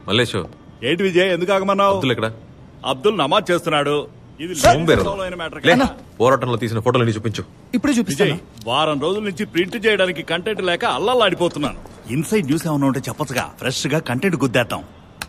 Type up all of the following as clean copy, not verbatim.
మల్లేష్ ఏంటి విజయ్ ఎందుకు ఆగమన్నావు? అబ్దుల్ ఎక్కడ? అబ్దుల్ నమాజ్ చేస్తున్నాడు. ఇది పోరాటంలో తీసిన ఫోటోలు చూపించు. ఇప్పుడే చూపించు. వారం రోజుల నుంచి ప్రింట్ చేయడానికి కంటెంట్ లేక అల్లల్లాడిపోతున్నాను. ఇన్సైడ్ న్యూస్ ఏమన్నా ఉంటే చెప్పచ్చుగా, ఫ్రెష్ గా కంటెంట్ గుద్దేద్దాం.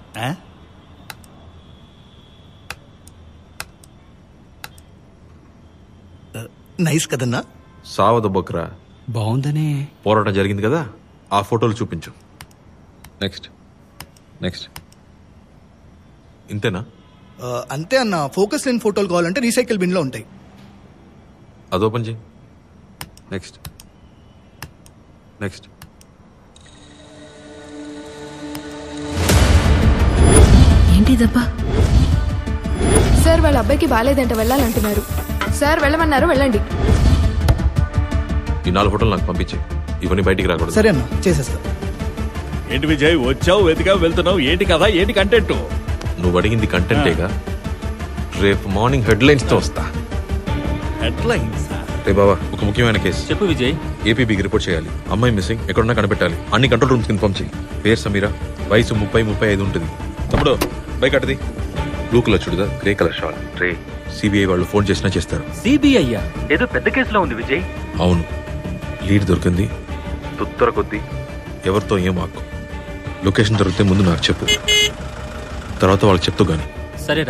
నైస్ కదన్నా. సావద బొక్రా బాగుందనే. పోరాటం జరిగింది కదా, ఆ ఫోటోలు చూపించు. Next next. ఇంతేనా? అంతే అన్న. ఫోకస్ లేని ఫోటోలు కావాలంటే రీసైకిల్ బిన్ లో ఉంటాయి. అది ఓపెన్ చేయి. Next next. ఏంటిదబ్బా? సార్ వాళ్ళ అబ్బాయికి బాగాలేదంట, వెళ్ళాలంటున్నారు. సార్ వెళ్ళమన్నారు, వెళ్ళండి. ఈ 4 ఫోటోలు నాకు పంపించే. ఇవన్నీ బయటికి రాకూడదు. సరే అన్న, చేసేస్తా. ఏంటి విజయ్ వచ్చావు, వెతికావు, వెళ్తున్నావు, ఏంటి కదా, ఏంటి కంటెంట్? నువ్వు అడిగింది కంటెంటేగా. రేపు మార్నింగ్ హెడ్లైన్స్ తో వస్తా. హెడ్లైన్స్? రే బాబా, ఒక ముఖ్యమైన కేసు చెప్పు విజయ్. ఏపీబీకి రిపోర్ట్ చేయాలి. అమ్మాయి మిస్సింగ్, ఎక్కడున్నా కనిపెట్టాలి. అన్ని కంట్రోల్ రూమ్స్ ఇన్ఫార్మ్ చేయి. పేరు సమీరా, వయసు 30-35 ఉంటుంది. తమ్ముడు బైక్ అట్టది. బ్లూ కలర్ చుడిదా, గ్రే కలర్ షాల్. రే సిబిఐ వాళ్ళు ఫోన్ చేసినా చేస్తారు. సిబిఐ ఏదో పెద్ద కేసులో ఉంది విజయ్. అవును, లీడ్ దొరికింది. తుత్తర కొద్ది ఎవరితో ఏం ఆకు. లొకేషన్ దొరికితే ముందు నాకు చెప్పు, తర్వాత వాళ్ళకి చెప్తూ గాని. సరేరా.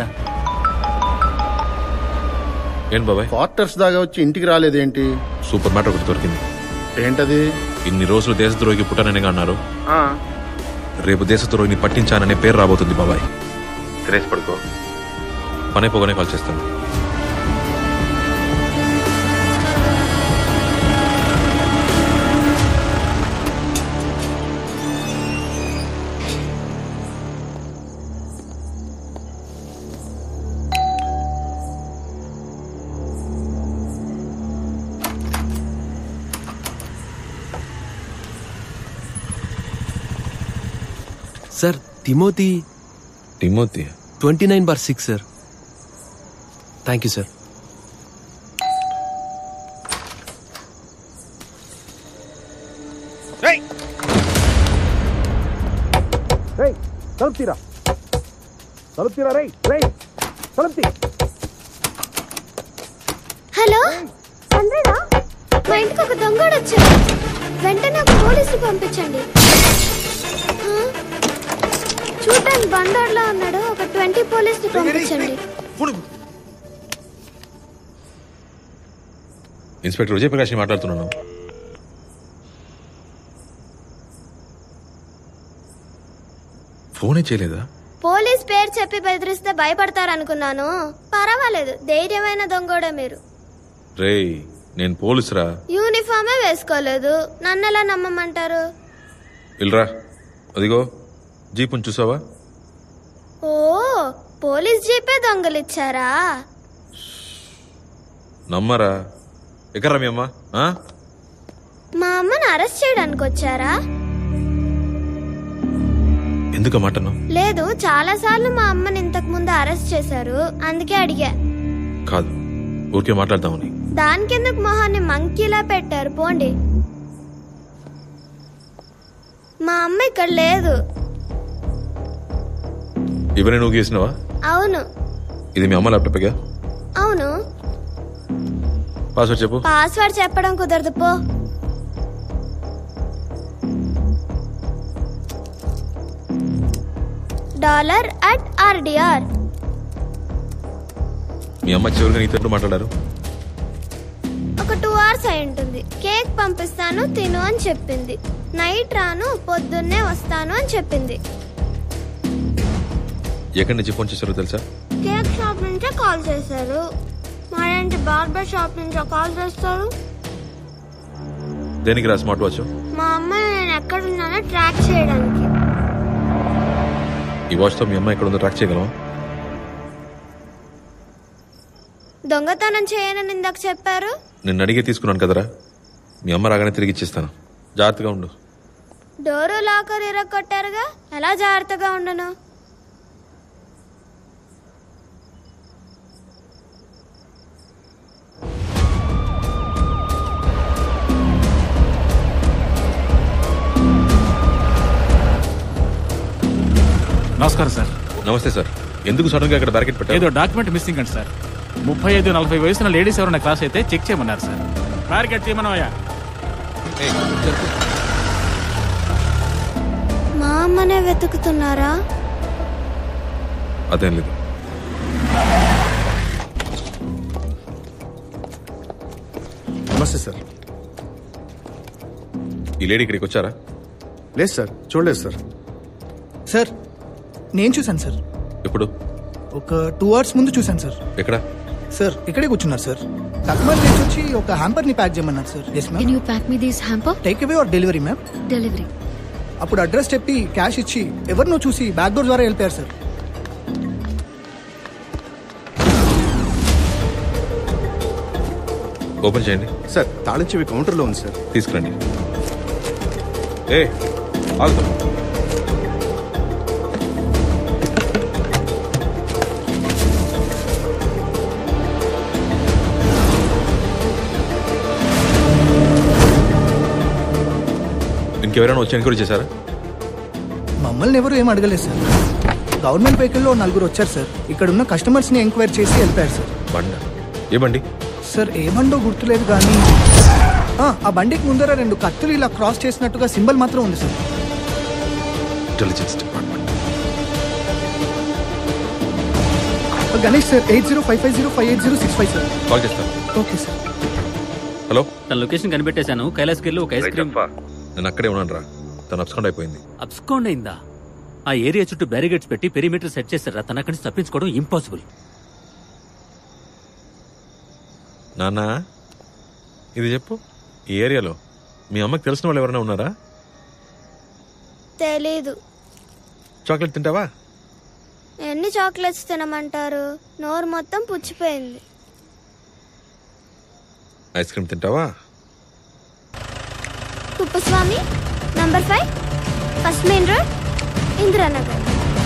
ఏం బాబాయ్, క్వార్టర్స్ దాకా వచ్చి ఇంటికి రాలేదేంటి? సూపర్ మ్యాటర్ ఒకటి దొరికింది. ఏంటది? ఇన్ని రోజులు దేశద్రోహికి పుట్టాననిగా అన్నారు. రేపు దేశద్రోహిని పట్టించాననే పేరు రాబోతుంది బాబాయ్. తిరేసి పడుకో, పనే పోగానే కాల్ చేస్తాను. Sir Timothy 29/6 sir. Thank you sir. Hello చంద్రనా, మా ఇంటికి ఒక దొంగడు వచ్చాడు. వెంటనే ఒక పోలీసులు పంపించండి. చూడటానికి బండోడ్లా ఉన్నాడు. ఒక 20 పోలీసులు పంపించండి. ఇన్స్పెక్టర్ విజయప్రకాష్ మాట్లాడుతున్నాను. ఫోనే చేయలేదా? పోలీస్ పేరు చెప్పి బెదిరిస్తే భయపడతారనుకున్నాను. పర్వాలేదు, ధైర్యమైన దొంగోడే మీరు. రేయ్, నేను పోలీసురా. యూనిఫామే వేసుకోలేదు, నన్నెలా నమ్మమంటారు? ఇల్రా, అదిగో జీపుని చూసావా? ఓ, పోలీస్ జీపే దొంగలిచ్చారా? నమ్మరా? ఎక్కడ్రా మీ అమ్మ? మా అమ్మని అరెస్ట్ చేయడానికి వచ్చారా? ఎందుకు మాటను? లేదు, చాలా సార్లు మా అమ్మని ఇంతకు ముందు అరెస్ట్ చేశారు, అందుకే అడిగా. కాదు, ఊరికే మాట్లాడదామని. దానికెందుకు మొహాన్ని మంకీలా పెట్టారు? పోండి. మా అమ్మ ఇక్కడ లేదు. ఇవన్నీ నువ్వు గీసినవా? అవును. ఇది మీ అమ్మ ల్యాప్టాప్గా? అవును. పాస్వర్డ్ చెప్పు. పాస్వర్డ్ చెప్పడం కుదరదు, పో. $@RDR. మీ అమ్మ చివరిగా నీతో మాట్లాడారు? ఒక 2 hours అయి ఉంటుంది. కేక్ పంపిస్తాను, తిను అని చెప్పింది. నైట్ రాను, పొద్దున్నే వస్తాను అని చెప్పింది. ఎక్కడి నుంచి ఫోన్ చేశారో తెలుసా? కేక్ షాప్ నుంచే కాల్ చేశారు. మరేంటి బార్బర్ షాప్ నుంచో కాల్ చేస్తారు? దేనికి రా స్మార్ట్ వాచ్? మా అమ్మాయి నేను ఎక్కడున్నానో ట్రాక్ చేయడానికి. ఈ వాచ్ తో మీ అమ్మ ఎక్కడ ఉందో ట్రాక్ చేయగలవా? దొంగతనం చేయనని ఇందాక చెప్పారు. నిన్ను అడిగే తీసుకున్నాను కదరా. మీ అమ్మ రాగానే తిరిగి ఇచ్చేస్తాను. జాగ్రత్తగా ఉండు. డోరు లాకర్ ఇరగొట్టారుగా, ఎలా జాగ్రత్తగా ఉండను? నమస్కారం సార్. నమస్తే సార్. ఎందుకు సడన్ గా ఇక్కడ బ్యారికేడ్ పెట్టారు? ఏదో డాక్యుమెంట్ మిస్సింగ్ అండి సార్. 35-40 వయసున్న లేడీస్ ఎవరైనా క్రాస్ అయితే చెక్ చేయమన్నారు సార్. బ్యారికేడ్ చేయమన్నాయా? మా అమ్మనే వెతుకుతున్నారా? అదేం లేదు. నమస్తే సార్. ఈ లేడీ ఇక్కడికి వచ్చారా? లేదు సార్, చూడలేదు సార్. సార్ నేను చూశాను సార్. ఎప్పుడు? ఒక 2 hours ముందు చూశాను సార్. ఎక్కడ? సార్ ఇక్కడే కూర్చున్నారు సార్. కస్టమర్ నుంచి వచ్చి ఒక హ్యాంపర్ ని ప్యాక్ చేయమన్నారు sir. Yes ma'am. Can you pack me this hamper? Take away or delivery ma'am? Delivery. అప్పుడు అడ్రస్ చెప్పి క్యాష్ ఇచ్చి ఎవరినో చూసి బ్యాక్ డోర్ ద్వారా వెళ్ళిపోయారు సార్. ఓపెన్ చేయండి. సార్ తాళం చెవి కౌంటర్లో ఉంది సార్. తీసుకురండి. ఏ ఆగుతాం. ఇంకెవరైనా వచ్చి ఎంక్వైరీ చేశారా? మమ్మల్ని ఎవరు ఏం అడగలేదు సార్. గవర్నమెంట్ వెహికల్లో 4 వచ్చారు సార్. ఇక్కడ ఉన్న కస్టమర్స్ ని ఎంక్వైరీ చేసి వెళ్ళిపోయారు సార్. బండ? ఏ బండి? సార్ ఏ బండో గుర్తులేదు కానీ ఆ బండికి ముందర 2 కత్తులు ఇలా క్రాస్ చేసినట్టుగా సింబల్ మాత్రం ఉంది sir. Intelligence department. Ganesh sir 8055058065 sir. Call చేస్తాను. Okay sir. హలో, తన లొకేషన్ కనిపెట్టేశాను. కైలాస్కి ఒక ఐస్ క్రీమ్. నేను అక్కడే ఉన్నాను రా. తను అబ్స్కాండ్ అయిపోయింది. అబ్స్కాండ్ అయిందా? ఆ ఏరియా చుట్టూ బ్యారిగేడ్స్ పెట్టి పెరిమీటర్ సెట్ చేశారా? తన అక్కడి నుంచి తప్పించుకోవడం ఇంపాసిబుల్. నాన్న ఇది చెప్పు, ఈ ఏరియాలో మీ అమ్మకి తెలిసిన వాళ్ళు ఎవరైనా ఉన్నారా? తెలీదు. చాక్లెట్ తింటావా? ఎన్ని చాక్లెట్స్ తినమంటారు? నోరు మొత్తం పుచ్చిపోయింది. ఐస్ క్రీమ్ తింటావా? Kuppuswamy number 5 first main road, Indiranagar.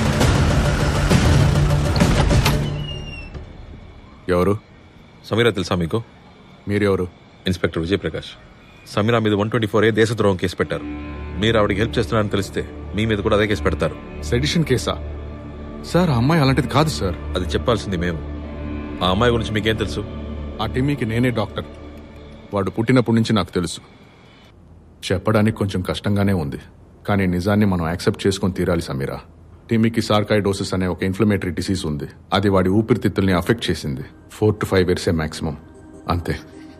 ఎవరు? సమీరా తెలుసా మీకు? మీరెవరు? ఇన్స్పెక్టర్ విజయప్రకాష్. సమీరా మీద 124A దేశద్రోహం కేసు పెట్టారు. మీరు ఆవిడకి హెల్ప్ చేస్తున్నారని తెలిస్తే మీ మీద కూడా అదే కేసు పెడతారు. సెడిషన్ కేసా? సార్ ఆ అమ్మాయి అలాంటిది కాదు సార్. అది చెప్పాల్సింది మేము. ఆ అమ్మాయి గురించి మీకేం తెలుసు? ఆ టిమ్మీకి నేనే డాక్టర్. వాడు పుట్టినప్పటి నుంచి నాకు తెలుసు. చెప్పడానికి కొంచెం కష్టంగానే ఉంది, కానీ నిజాన్ని మనం యాక్సెప్ట్ చేసుకొని తీరాలి సమీరా. టిమ్మీకి సార్కాయిడోసిస్ అనే ఒక ఇన్ఫ్లమేటరీ డిసీజ్ ఉంది. అది వాడి ఊపిరితిత్తుల్ని అఫెక్ట్ చేసింది. 4 to 5 years మాక్సిమం, అంతే.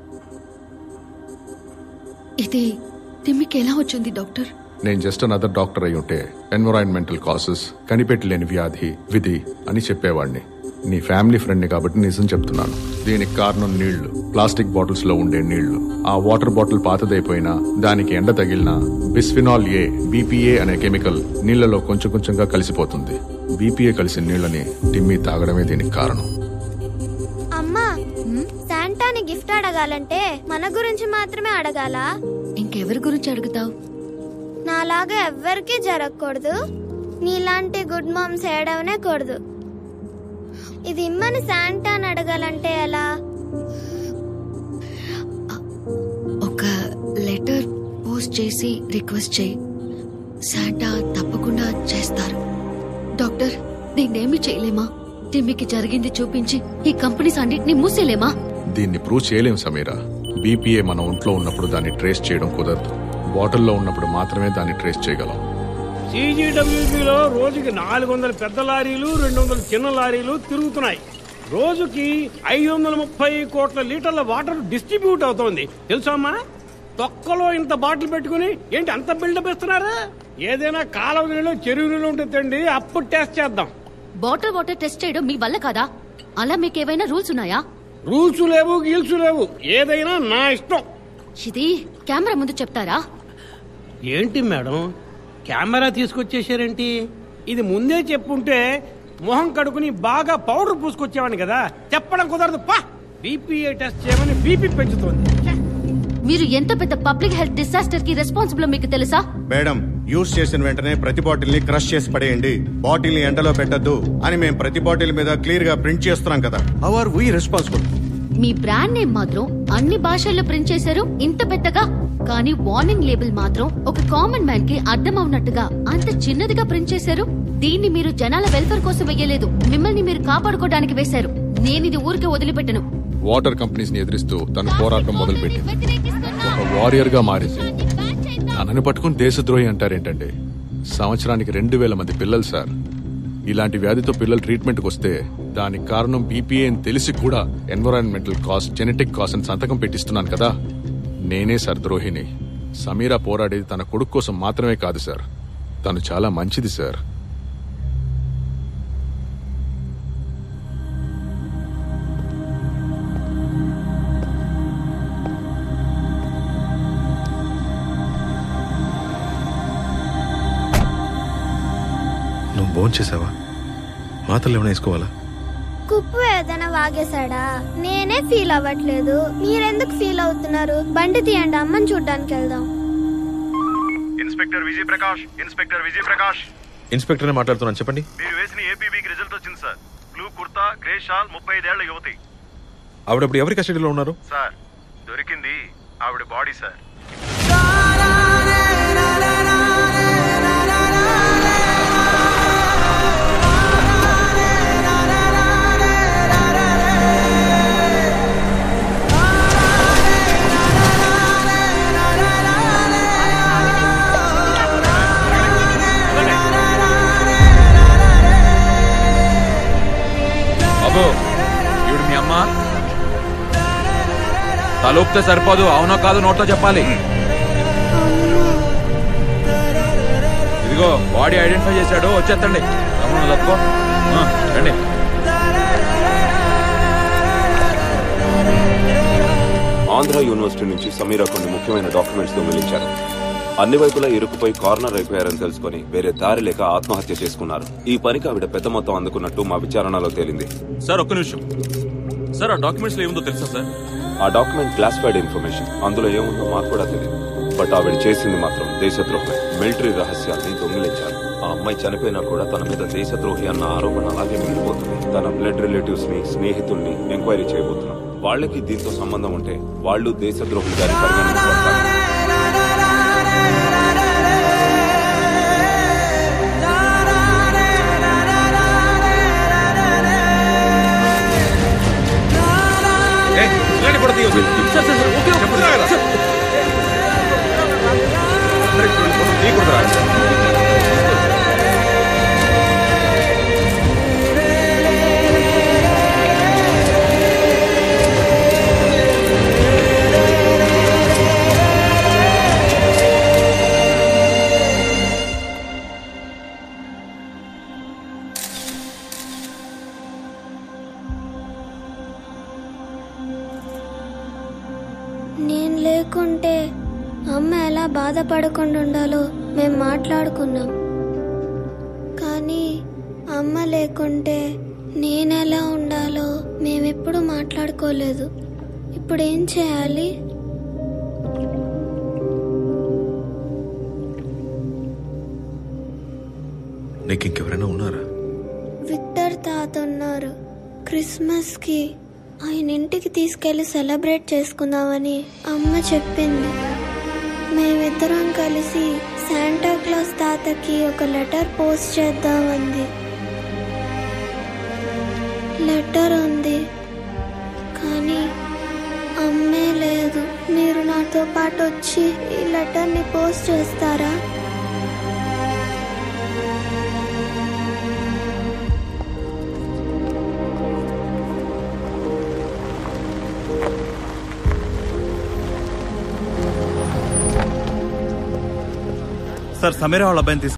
ఇది టిమ్మికి ఎలా వచ్చింది డాక్టర్? నేను జస్ట్ అనదర్ డాక్టర్ అయి ఉంటే ఎన్విరాన్మెంటల్ కాసెస్, కనిపెట్టలేని వ్యాధి, విధి అని చెప్పేవాడిని. నీ ఫ్యామిలీ ఫ్రెండ్ని కాబట్టి నిజం చెప్తున్నాను. దీనికి కారణం నీళ్లు, ప్లాస్టిక్ బాటిల్స్ లో ఉండే నీళ్లు. ఆ వాటర్ బాటిల్ పాతదైపోయినా దానికి ఎండ తగిలినా బిస్ఫినాల్ ఏ, బీపీఏ అనే కెమికల్ నీళ్లలో కొంచెం కొంచెంగా కలిసిపోతుంది. బీపీఏ కలిసిన నీళ్లని టిమ్మీ తాగడమే దీనికి కారణం. అమ్మా, శాంటాని గిఫ్ట్ అడగాలంటే మన గురించి మాత్రమే అడగాలా? ఇంకెవరి గురించి అడుగుతావు? నాలాగా ఎవ్వరికీ జరగకూడదు. నీలాంటి గుడ్ మామ్స్ ఏడవనే కూడదు. ఇది ఇమ్మని శాంటాని అడగాలంటే ఎలా? ఒక లెటర్ పోస్ట్ చేసి రిక్వెస్ట్ చేయి. శాంటా తప్పకుండా చేస్తారు. డాక్టర్, దీన్నేమి చేయలేమా? టిమ్మికి జరిగింది చూపించి ఈ కంపెనీస్ అన్నిటిని మూసేలేమా? దీన్ని ప్రూవ్ చేయలేం సమీరా. బీపీఏ మన ఒంట్లో ఉన్నప్పుడు దాన్ని ట్రేస్ చేయడం కుదరదు. బాటిల్లో ఉన్నప్పుడు మాత్రమే దాన్ని ట్రేస్ చేయగలం. CGWBలో రోజుకి 400 పెద్ద లారీలు, 200 చిన్న లారీలు తిరుగుతున్నాయి. రోజుకి 530 కోట్ల లీటర్ల వాటర్ డిస్ట్రిబ్యూట్ అవుతోంది. తెలుసమ్మా? తొక్కలో ఇంత బాటిల్ పెట్టుకుని ఏంటి అంత బిల్డప్ ఇస్తున్నారు? ఏదైనా కాలువ నీళ్ళు, చెరువు నీళ్ళు ఉంటే తండి, అప్పుడు టెస్ట్ చేద్దాం. బాటిల్ వాటర్ టెస్ట్ చేయడం మీ వల్ల కాదా? అలా మీకేమైనా రూల్స్ ఉన్నాయా? రూల్స్ లేవు, గీల్స్ లేవు, ఏదైనా నా ఇష్టం. ఇది కెమెరా ముందు చెప్తారా? ఏంటి మేడం కెమెరా తీసుకొచ్చేసారేంటి? ఇది ముందే చెప్పుంటే మొహం కడుకుని బాగా పౌడర్ పూసుకొచ్చేవాడిని కదా. చెప్పడం కుదరదు. పా, బీపీఏ టెస్ట్ చేయమని బీపీ పెంచుతోంది. మీరు ఎంత పెద్ద పబ్లిక్ హెల్త్ డిసాస్టర్ కి రెస్పాన్సిబుల్ మీకు తెలుసా? మేడం, యూజ్ చేసిన వెంటనే ప్రతి బాటిల్ ని క్రష్ చేసి పడేయండి. బాటిల్ ని ఎండలో పెట్టద్దు అని మేము ప్రతి బాటిల్ మీద క్లియర్ గా ప్రింట్ చేస్తున్నాం కదా. How are we responsible? మీ బ్రాండ్ నేమ్ మాత్రం అన్ని భాషల్లో ప్రింట్ చేశారు ఇంత పెద్దగా. కానీ వార్నింగ్ లేబుల్ మాత్రం ఒక కామన్ మ్యాన్ కి అర్థం అవునట్టుగా అంత చిన్నదిగా ప్రింట్ చేశారు. దీన్ని మీరు జనాల వెల్ఫేర్ కోసం వెయ్యలేదు, మిమ్మల్ని మీరు కాపాడుకోవడానికి వేశారు. నేనిది ఊరికే వదిలిపెట్టను. వాటర్ కంపెనీస్ ని ఎదిరిస్తూ తన పోరాటం మొదలుపెట్టింది. ఒక వారియర్ గా మారింది. తనని పట్టుకుని దేశద్రోహి అంటారేంటండి? సంవత్సరానికి 2000 మంది పిల్లలు సార్. ఇలాంటి వ్యాధితో పిల్లలు ట్రీట్మెంట్కి వస్తే దానికి కారణం బీపీఏ అని తెలిసి కూడా ఎన్విరాన్మెంటల్ కాస్ట్, జెనెటిక్ కాస్ట్ అని సంతకం పెట్టిస్తున్నాను కదా. నేనే సార్ ద్రోహిని. సమీరా పోరాడేది తన కొడుకు కోసం మాత్రమే కాదు సార్. తను చాలా మంచిది సార్. నువ్వు భోజనం చేసావా? మాత్రలు ఏమైనా వేసుకోవాలా? కుప్పు ఏదైనా వాగేశాడా? నేనే ఫీల్ అవ్వట్లేదు, మీరెందుకు ఫీల్ అవుతున్నారు? బండి తీయండి, అమ్మని చూడ్డానికి వెళ్దాం. Inspector Vijay Prakash, inspector Vijay Prakash. Inspector మాట్లాడుతున్నాను, చెప్పండి. మీరు వేసిన ఏపీబీకి రిజల్ట్ వచ్చింది సార్. బ్లూ కుర్తా, గ్రే షాల్, 35 ఏళ్ల యువతి. ఆవిడప్పుడు ఎవరి కస్టడీలో ఉన్నారు సార్? దొరికింది ఆవిడ బాడీ సార్. ఇవిడు మీ అమ్మ? తలుపుతే సరిపోదు, అవునో కాదు నోట్తో చెప్పాలి. ఇదిగో బాడీ ఐడెంటిఫై చేశాడు, వచ్చేస్తండి. తప్పుకో రండి. ఆంధ్ర యూనివర్సిటీ నుంచి సమీరా కొన్ని ముఖ్యమైన డాక్యుమెంట్స్ దొంగిలించారు. అన్ని వైపులా ఇరుక్కుపోయి కార్నర్ అయిపోయారని తెలుసుకుని వేరే దారి లేక ఆత్మహత్య చేసుకున్నారు. ఈ పనికి ఆవిడ పెద్ద మొత్తం అందుకున్నట్టు మా విచారణలో తేలింది. సార్ ఒక్క నిమిషం సార్, ఆ డాక్యుమెంట్స్ లో ఏముందో తెలుసా సార్? ఆ డాక్యుమెంట్ క్లాసిఫైడ్ ఇన్ఫర్మేషన్. అందులో ఏముందో మాకు కూడా తెలియదు. బట్ ఆవిడ చేసింది మాత్రం దేశద్రోహమే. మిలిటరీ రహస్యాల్ని దొంగిలించారు. ఆ అమ్మాయి చనిపోయినా కూడా తన మీద దేశద్రోహి అన్న ఆరోపణ అలాగే మిగిలిపోతుంది. తన బ్లడ్ రిలేటివ్స్ ని, స్నేహితుల్ని ఎంక్వైరీ చేయబోతున్నాం. వాళ్ళకి దీంతో సంబంధం ఉంటే వాళ్ళు దేశద్రోహులు గారి పరిగణించబడతారు. నేను లేకుంటే అమ్మ ఎలా బాధపడకుండా ఉండాలో మేము మాట్లాడుకున్నాం. కానీ అమ్మ లేకుంటే నేనెలా ఉండాలో మేమెప్పుడు మాట్లాడుకోలేదు. ఇప్పుడు ఏం చేయాలి? నీకు ఇంకెవరైనా ఉన్నారా? విక్టర్ తాత ఉన్నారు. క్రిస్మస్ కి ఆయన ఇంటికి తీసుకెళ్లి సెలబ్రేట్ చేసుకుందామని అమ్మ చెప్పింది. మేమిద్దరం కలిసి శాంటా క్లాస్ తాతకి ఒక లెటర్ పోస్ట్ చేద్దామంది. లెటర్ ఉంది కానీ అమ్మే లేదు. మీరు నాతో పాటు వచ్చి ఈ లెటర్ని పోస్ట్ చేస్తారా? సార్ సమీరా వాళ్ళ అబ్బాయిని